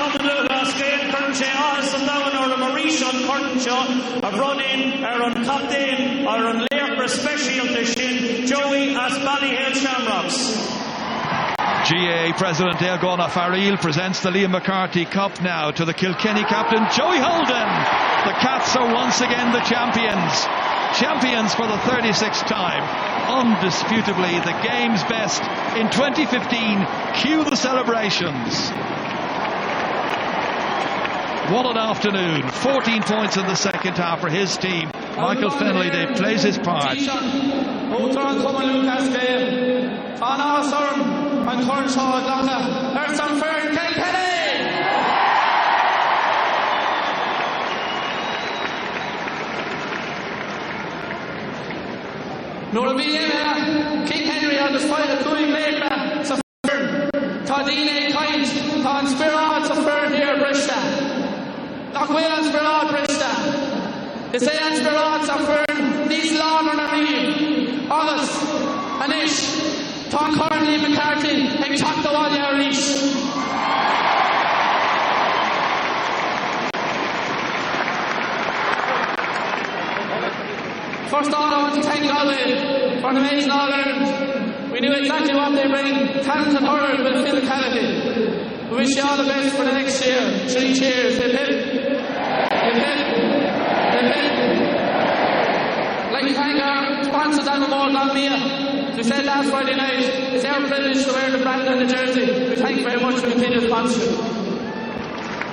Tomlin Gaskin, Curtin Alison Down, or a Mauritian Curtin Shaw, a run in, or on Captain, or on Lair Special to Shin, Joey as Ballyhale Shamrocks. GAA President Eogona Farrell presents the Liam McCarthy Cup now to the Kilkenny captain Joey Holden. The Cats are once again the champions. Champions for the 36th time. Undisputably the game's best in 2015. Cue the celebrations. What an afternoon. 14 points in the second half for his team. Michael Fennelly plays his part. And Cornshaw Glocka. There's some for Kilkenny. Nora Villiena, King Henry on the spine of Cooing Laker. So Tadine Kind, Con Spirad, so Fern here, Brista. Lochwell and Spirad, Brista. The Sayan Spirad, so Fern, Nice Lawn and Areve. August, Anish. Tom Corney McCarthy, and Chuck the Wally Irish. First of all, I want to thank Galway for an amazing All Ireland. We knew exactly what they bring, talented hurlers with physicality. We wish you all the best for the next year. 3 cheers. Hip hip. Hip hip. Hip hip. I'd like to thank our sponsors on the board, Longmia. As we said last Friday night, it's our privilege to wear the brand on the jersey. We thank you very much for continued sponsorship.